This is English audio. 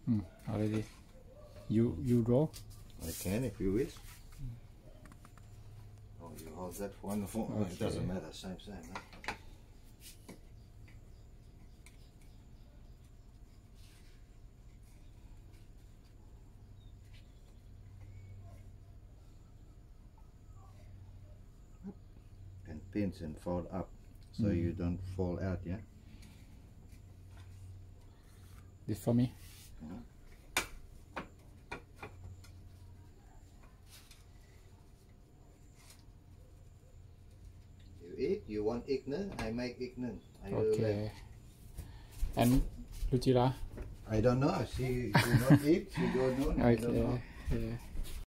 Already. You roll? I can if you wish. Oh, you hold that wonderful. Okay. It doesn't matter, same. Huh? And pinch and fold up so you don't fall out, yeah? This for me? You eat, you want ignorant, I make ignorant. Okay. And Lucila? I don't know, she do not eat, she don't know, I don't know. Okay.